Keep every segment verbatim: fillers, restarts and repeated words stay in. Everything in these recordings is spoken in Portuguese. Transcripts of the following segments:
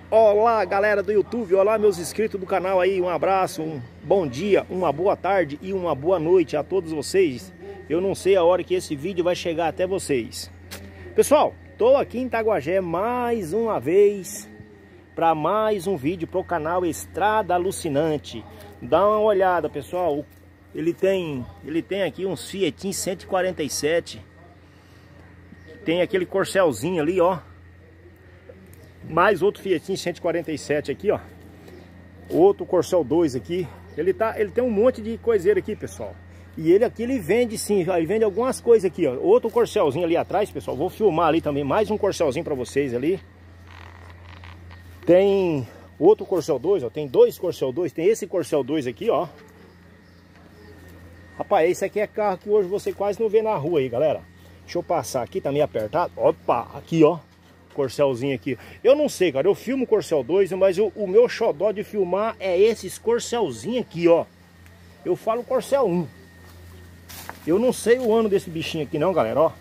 Olá galera do YouTube, olá meus inscritos do canal aí, um abraço, um bom dia, uma boa tarde e uma boa noite a todos vocês. Eu não sei a hora que esse vídeo vai chegar até vocês. Pessoal, tô aqui em Itaguajé mais uma vez para mais um vídeo pro canal Estrada Alucinante. Dá uma olhada pessoal, ele tem, ele tem aqui um Fiat cento e quarenta e sete, tem aquele corcelzinho ali ó. Mais outro Fiat cento e quarenta e sete aqui, ó. Outro Corcel dois aqui. Ele tá, ele tem um monte de coiseira aqui, pessoal. E ele aqui, ele vende sim, ele vende algumas coisas aqui, ó. Outro Corcelzinho ali atrás, pessoal. Vou filmar ali também, mais um Corcelzinho pra vocês ali. Tem outro Corcel dois, ó. Tem dois Corcel dois. Tem esse Corcel dois aqui, ó. Rapaz, esse aqui é carro que hoje você quase não vê na rua aí, galera. Deixa eu passar aqui, tá meio apertado. Opa, aqui, ó. Corcelzinho aqui. Eu não sei, cara. Eu filmo Corcel dois, mas eu, o meu xodó de filmar é esses Corcelzinho aqui, ó. Eu falo Corcel um. Eu não sei o ano desse bichinho aqui não, galera, ó.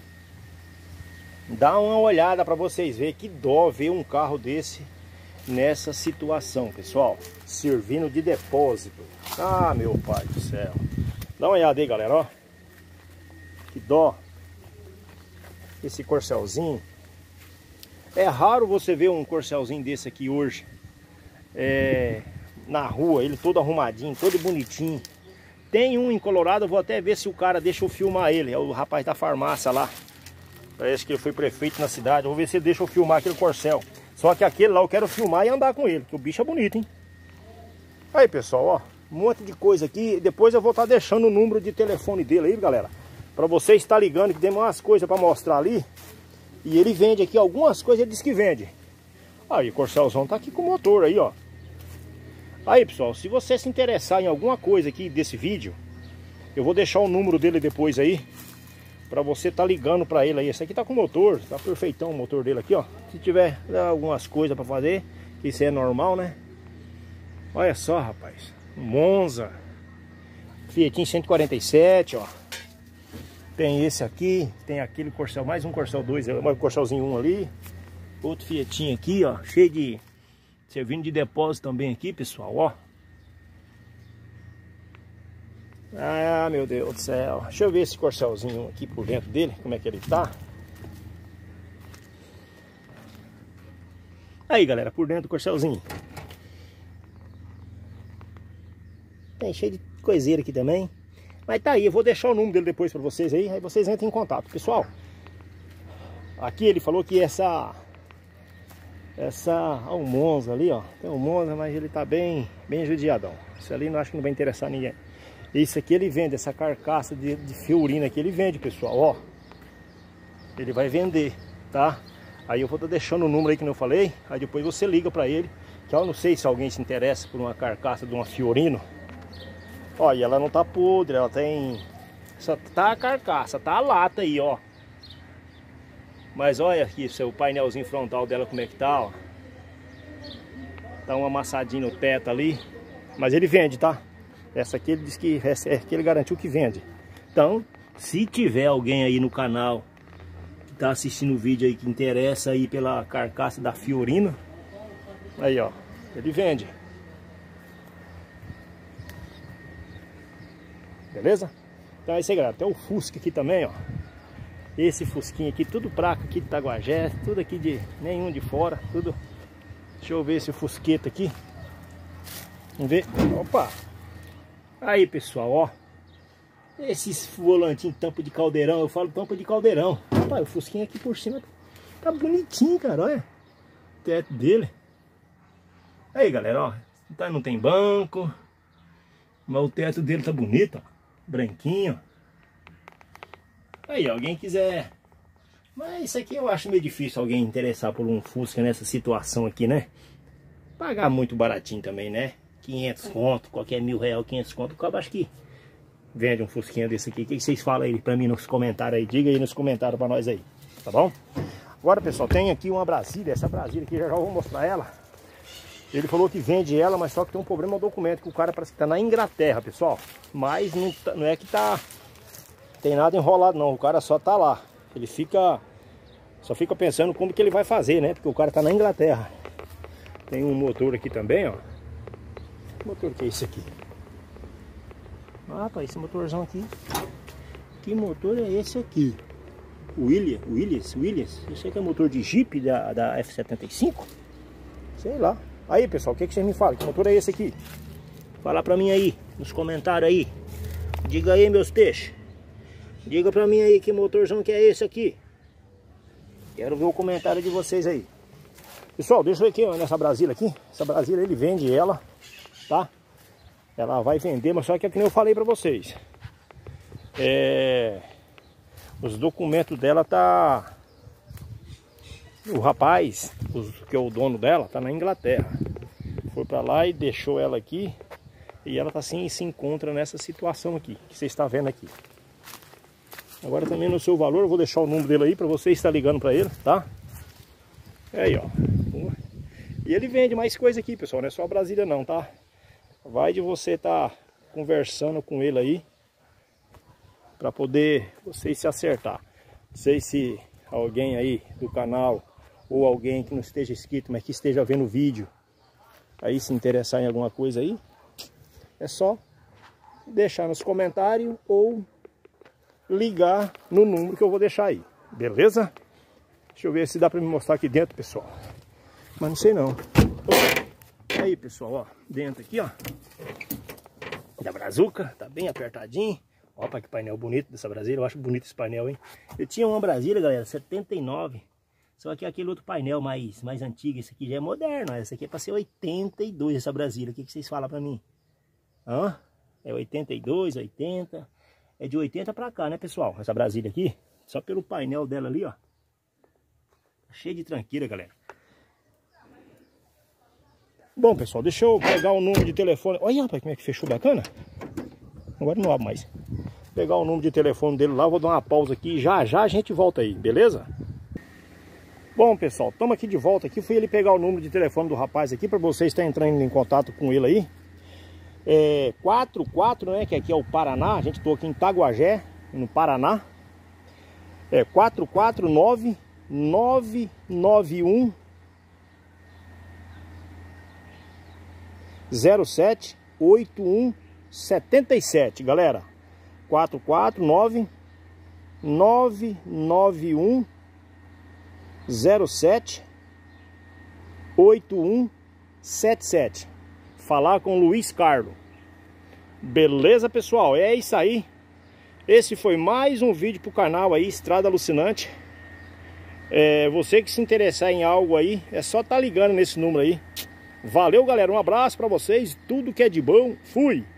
Dá uma olhada pra vocês verem. Que dó ver um carro desse nessa situação, pessoal. Servindo de depósito. Ah, meu pai do céu. Dá uma olhada aí, galera, ó. Que dó. Esse Corcelzinho. É raro você ver um Corcelzinho desse aqui hoje é, na rua, ele todo arrumadinho, todo bonitinho. Tem um em Colorado, eu vou até ver se o cara deixa eu filmar ele. É o rapaz da farmácia lá. Parece que ele foi prefeito na cidade. Eu vou ver se ele deixa eu filmar aquele Corcel. Só que aquele lá eu quero filmar e andar com ele, porque o bicho é bonito, hein? Aí pessoal, ó, um monte de coisa aqui. Depois eu vou estar deixando o número de telefone dele aí, galera, pra você estar ligando, que tem umas coisas pra mostrar ali. E ele vende aqui algumas coisas, ele diz que vende. Aí o Corcelzão tá aqui com o motor aí, ó. Aí pessoal, se você se interessar em alguma coisa aqui desse vídeo, eu vou deixar o número dele depois aí, pra você tá ligando pra ele aí. Esse aqui tá com motor, tá perfeitão o motor dele aqui, ó. Se tiver algumas coisas pra fazer, que isso é normal, né? Olha só, rapaz. Um Monza. Fiat cento e quarenta e sete, ó. Tem esse aqui, tem aquele Corcel, mais um Corcel dois, mais um Corcelzinho um ali. Outro Fiatinho aqui, ó, cheio de... servindo de depósito também aqui, pessoal, ó. Ah, meu Deus do céu. Deixa eu ver esse Corcelzinho aqui por dentro dele, como é que ele tá. Aí, galera, por dentro do Corcelzinho. Tem cheio de coiseira aqui também. Mas tá aí, eu vou deixar o número dele depois pra vocês aí, aí vocês entrem em contato. Pessoal, aqui ele falou que essa... Essa... Ó, um Monza ali, ó. Tem um Monza, mas ele tá bem, bem judiadão. Isso ali não acho que não vai interessar ninguém. Isso aqui ele vende, essa carcaça de, de Fiorino aqui ele vende, pessoal, ó. Ele vai vender, tá? Aí eu vou estar deixando o número aí que eu falei, aí depois você liga pra ele, que eu não sei se alguém se interessa por uma carcaça de uma Fiorino. Ó, e ela não tá podre, ela tem... Só tá a carcaça, tá a lata aí, ó. Mas olha aqui, o painelzinho frontal dela como é que tá, ó. Tá um amassadinho no teto ali. Mas ele vende, tá? Essa aqui ele disse que... Essa aqui ele garantiu que vende. Então, se tiver alguém aí no canal que tá assistindo o vídeo aí, que interessa aí pela carcaça da Fiorino, aí, ó, ele vende. Beleza? Então é isso aí, galera. Tem o Fusca aqui também, ó. Esse Fusquinha aqui, tudo placa aqui de Itaguajé, tudo aqui de... nenhum de fora, tudo... Deixa eu ver esse Fusqueta aqui. Vamos ver. Opa! Aí, pessoal, ó. Esses volantinhos tampa de caldeirão, eu falo tampa de caldeirão. Rapaz, o Fusquinha aqui por cima tá bonitinho, cara, olha. O teto dele. Aí, galera, ó. Tá, não tem banco. Mas o teto dele tá bonito, ó. Branquinho. Aí, alguém quiser. Mas isso aqui eu acho meio difícil alguém interessar por um Fusca nessa situação aqui, né? Pagar muito baratinho também, né? quinhentos conto, qualquer mil real, quinhentos conto. O cabo acho que vende um Fusquinha desse aqui. O que vocês falam aí pra mim nos comentários aí? Diga aí nos comentários pra nós aí, tá bom? Agora, pessoal, tem aqui uma Brasília. Essa Brasília aqui, já já vou mostrar ela. Ele falou que vende ela, mas só que tem um problema no documento, que o cara parece que tá na Inglaterra, pessoal. Mas não, tá, não é que tá... tem nada enrolado não, o cara só tá lá. Ele fica... só fica pensando como que ele vai fazer, né? Porque o cara tá na Inglaterra. Tem um motor aqui também, ó. Que motor que é esse aqui? Ah, rapaz, esse motorzão aqui. Que motor é esse aqui? Williams, Williams, Williams. Eu sei que é motor de Jeep da, da F setenta e cinco. Sei lá. Aí, pessoal, o que, que vocês me falam? Que motor é esse aqui? Fala pra mim aí, nos comentários aí. Diga aí, meus peixes. Diga pra mim aí que motorzão que é esse aqui. Quero ver o comentário de vocês aí. Pessoal, deixa eu ver aqui, ó, nessa Brasília aqui. Essa Brasília, ele vende ela, tá? Ela vai vender, mas só que é que nem eu falei pra vocês. É... Os documentos dela tá... O rapaz, que é o dono dela, tá na Inglaterra. Foi pra lá e deixou ela aqui. E ela tá assim, se encontra nessa situação aqui, que você está vendo aqui. Agora também no seu valor, eu vou deixar o número dele aí pra você estar ligando pra ele, tá? É aí, ó. E ele vende mais coisa aqui, pessoal, não é só a Brasília não, tá? Vai de você estar tá conversando com ele aí, para poder vocês se acertar. Não sei se alguém aí do canal ou alguém que não esteja inscrito, mas que esteja vendo o vídeo, aí se interessar em alguma coisa aí, é só deixar nos comentários ou ligar no número que eu vou deixar aí, beleza? Deixa eu ver se dá para me mostrar aqui dentro, pessoal. Mas não sei não. Aí, pessoal, ó, dentro aqui, ó, da Brazuca, tá bem apertadinho. Opa, que painel bonito dessa Brasília. Eu acho bonito esse painel, hein? Eu tinha uma Brasília, galera, setenta e nove. Só que aquele outro painel mais, mais antigo, esse aqui já é moderno. Esse aqui é pra ser oitenta e dois, essa Brasília. O que, que vocês falam pra mim? Hã? É oitenta e dois, oitenta. É de oitenta pra cá, né, pessoal? Essa Brasília aqui. Só pelo painel dela ali, ó. Cheio de tranqueira, galera. Bom, pessoal, deixa eu pegar o número de telefone. Olha, rapaz, como é que fechou bacana. Agora não abre mais. Pegar o número de telefone dele lá, vou dar uma pausa aqui. Já já a gente volta aí, beleza? Bom, pessoal, estamos aqui de volta aqui. Fui ele pegar o número de telefone do rapaz aqui para vocês estarem entrando em contato com ele aí. É quatro quatro, né, que aqui é o Paraná. A gente tô aqui em Itaguajé, no Paraná. É quatro quatro nove nove nove um zero sete oito um sete sete, galera. quatro quatro nove nove nove um zero sete oito um sete sete. Falar com o Luiz Carlos. Beleza, pessoal? É isso aí. Esse foi mais um vídeo pro canal aí, Estrada Alucinante. É, você que se interessar em algo aí, é só tá ligando nesse número aí. Valeu, galera. Um abraço pra vocês. Tudo que é de bom. Fui!